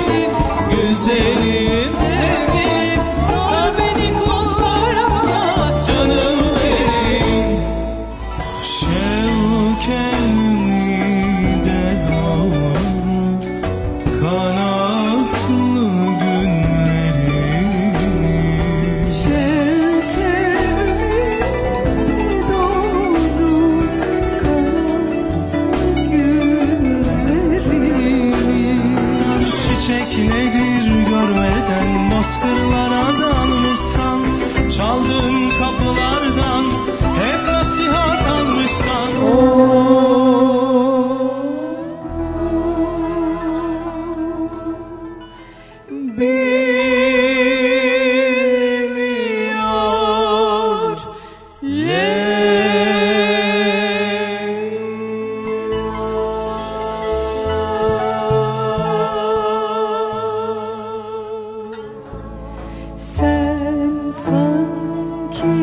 güzelim sevgilim, sar beni kollarına, canım benim. Şevkenide doğru kanatlı günlerim, şevkenide doğru kanatlı günlerim. çiçek nedir görmeden bozkırlara dalmışsan, çaldığın kapılardan hep nasihat almışsan. Bilmiyor Sen sanki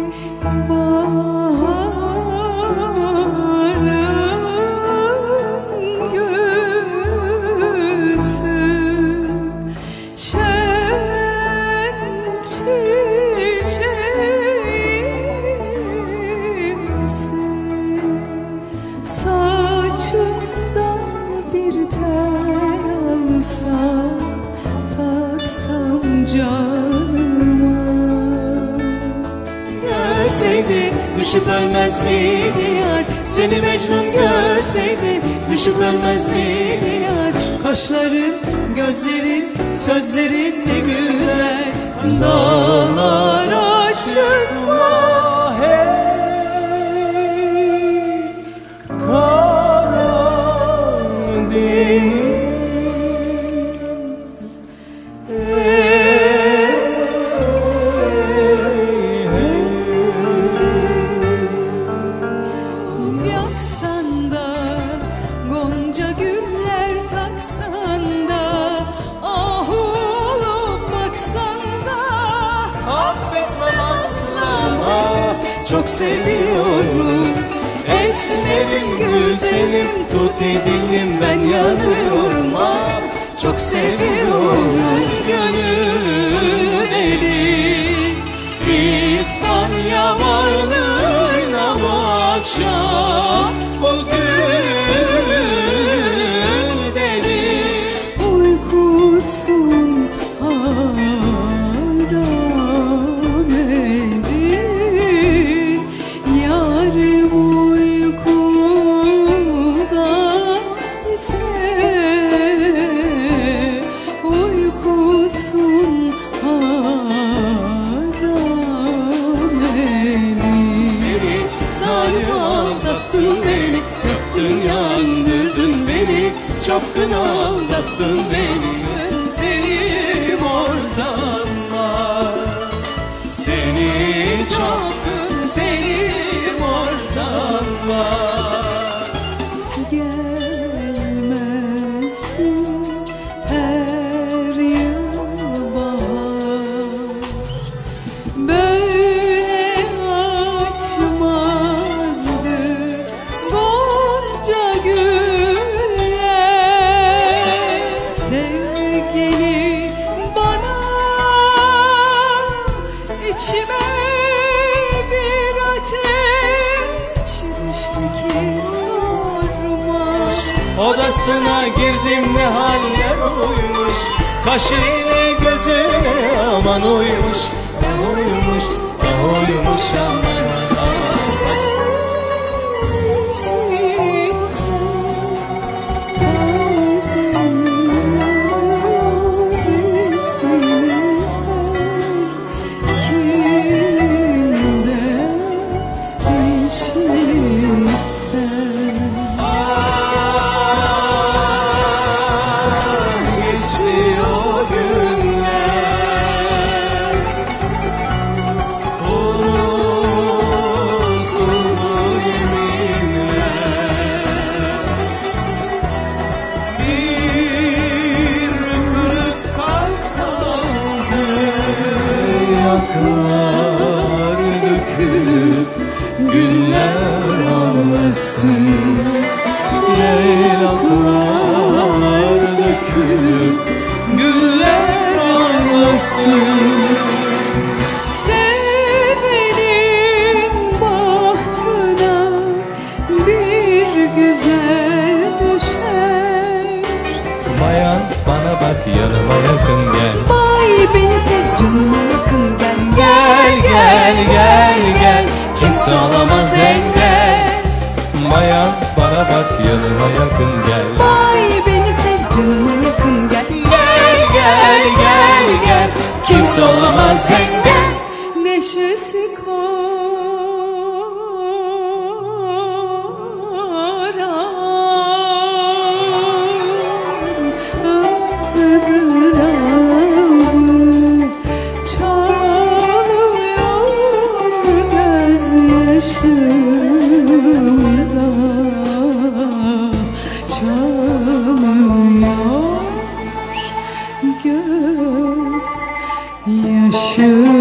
baharın gülsün, şen çiçeğimsin. Saçından bir tel alsam, taksam canıma. görseydi düşüp ölmez miydi yar? Seni Mecnun görseydi düşüp ölmez miydi yar? Kaşların, gözlerin, sözlerin ne güzel, dağlara çıkma hey Karadeniz. Yaksan da, gonca güller taksan da, ah olup baksan da, Affetmem asla, çok seviyorum. Esmerim, güzelim, tut dilim, ben yanıyorum. Çok seviyorum. Gönül eli İspanya varlığına bu akşam bu gül deli. uykusun haram edin, yarım uykuda ise, uykusun haram edin. Zalim aldattın beni, yaktın yandırdın beni, çapkın aldattın beni. Seni mor zanlar, seni çapkın, seni mor zanlar. Gelmezsin her yıl bahar, böyle açmazdı gonca güller. Sevgili bana, içime bir ateş düştü ki sarmış. Odasına girdim ne haller uymuş, kaşı ile gözüne aman uymuş, ah uymuş, ah uymuş aman aman. Geçiyor günler, unutuldu yeminler. Bir kırık kalp kaldı, yaklar dökülüp güller ağlasın. Leylaklar dökülüp güller ağlasın. Sevenin bahtına bir güzel düşer. Bayan bana bak yanıma yakın gel. Vay beni sev canıma yakın gel. Gel gel gel gel, kimse olamaz engel. Bayan bana bak yanıma yakın gel. Vay beni sev canıma yakın gel. Gel gel gel gel, kimse olamaz engel. Neşesi karan ızdırabı çalıyor gözyaşımda, çalıyor göz yaşım.